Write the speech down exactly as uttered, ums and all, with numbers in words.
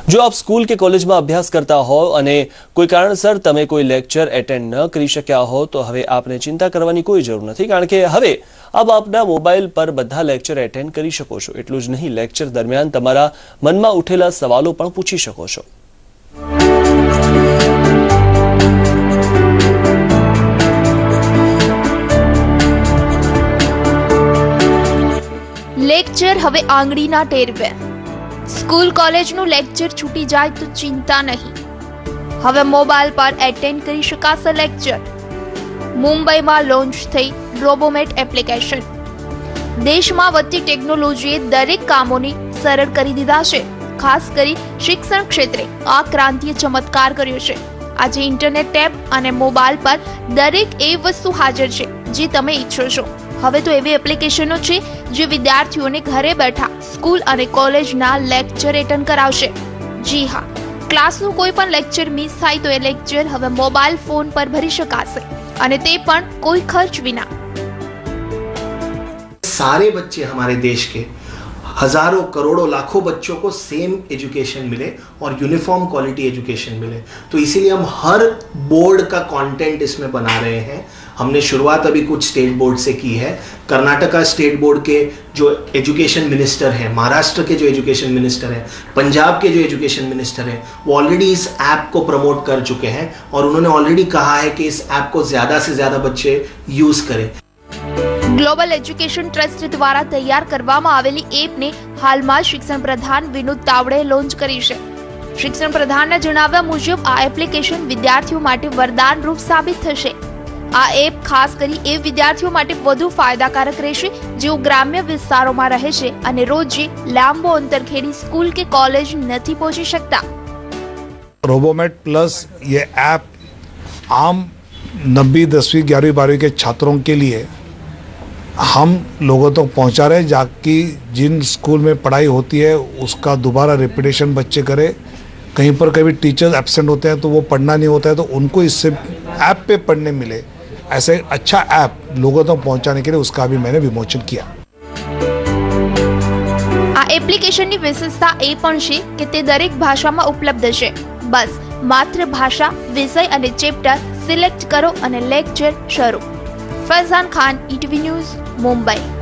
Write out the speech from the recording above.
જો આપ સ્કૂલ કે કોલેજમાં અભ્યાસ કરતા હો અને કોઈ કારણસર તમે કોઈ લેક્ચર એટેન્ડ ન કરી શક્યા હો તો હવે આપને ચિંતા કરવાની કોઈ જરૂર નથી, કારણ કે હવે આપ આપના મોબાઈલ પર બધા લેક્ચર એટેન્ડ કરી શકો છો। એટલું જ નહીં, લેક્ચર દરમિયાન તમારા મનમાં ઉઠેલા સવાલો પણ પૂછી શકો છો। લેક્ચર હવે આંગળીના ટેરવે। સ્કૂલ કોલેજનું લેક્ચર છૂટી જાય તો ચિંતા નહીં, હવે મોબાઈલ પર એટેન્ડ કરી શકાશે લેક્ચર। મુંબઈમાં લોન્ચ થઈ રોબોમેટ એપ્લિકેશન। દેશમાં વધતી ટેકનોલોજીએ દરેક કામોને સરળ કરી દીધા છે। ખાસ કરી શિક્ષણ ક્ષેત્રે આ ક્રાંતિએ ચમત્કાર કર્યો છે। આજે ઇન્ટરનેટ, ટેબ અને મોબાઈલ પર દરેક એ વસ્તુ હાજર છે જે તમે ઈચ્છો છો। હવે તો એવી એપ્લિકેશનો છે જે વિદ્યાર્થીઓને ઘરે બેઠા સ્કૂલ અને કોલેજના લેક્ચર એટેન્ડ કરાવશે। જી હા, ક્લાસનું કોઈ પણ લેક્ચર મિસ થાય તો એ લેક્ચર હવે મોબાઈલ ફોન પર ભરી શકાશે અને તે પણ કોઈ ખર્ચ વિના। सारे बच्चे हमारे देश के हजारों करोड़ों लाखों बच्चों को सेम एजुकेशन मिले और यूनिफॉर्म क्वालिटी एजुकेशन मिले, तो इसीलिए हम हर बोर्ड का कंटेंट इसमें बना रहे हैं। हमने शुरुआत अभी कुछ स्टेट बोर्ड से की है। कर्नाटका स्टेट बोर्ड के जो एजुकेशन मिनिस्टर हैं, महाराष्ट्र के जो एजुकेशन मिनिस्टर हैं, पंजाब के जो एजुकेशन मिनिस्टर हैं, वो ऑलरेडी इस ऐप को प्रमोट कर चुके हैं और उन्होंने ऑलरेडी कहा है कि इस ऐप को ज़्यादा से ज़्यादा बच्चे यूज़ करें। ग्लोबल एज्युकेशन ट्रस्ट द्वारा तैयार करवामां आवेली एपने हालमां शिक्षण प्रधान विनोद तावड़े लॉन्च करी छे। शिक्षण प्रधानना जणाव्या मुजब आ एप्लिकेशन विद्यार्थीओ माटे वरदान रूप साबित थशे। आ एप खास करी ए विद्यार्थीओ माटे વધુ ફાયદાકારક રહેશે જેઓ ગ્રામ્ય વિસ્તારોમાં રહે છે અને રોજે લાંબો અંતર ખેડી સ્કૂલ કે કોલેજ નથી પહોંચી શકતા। रोबोमेट प्लस ये ऐप आम नब्बी दसवीं ग्यारहवीं बारहवीं के छात्रों के लिए हम लोगों तक तो पहुंचा रहे हैं, जाकि जिन स्कूल में पढ़ाई होती है उसका दोबारा रिपीटेशन बच्चे करें। कहीं पर कभी टीचर्स एब्सेंट होते हैं तो वो पढ़ना नहीं होता है, तो उनको इससे ऐप पे पढ़ने मिले। ऐसे अच्छा ऐप लोगों तक तो पहुंचाने के लिए उसका भी मैंने विमोचन किया। आ एप्लिकेशनની વિશેષતા એ પણ છે કે તે દરેક ભાષામાં ઉપલબ્ધ છે। બસ માત્ર ભાષા, વિષય અને ચેપ્ટર સિલેક્ટ કરો અને લેક્ચર શરૂ। Faizan Khan, E T V news, Mumbai.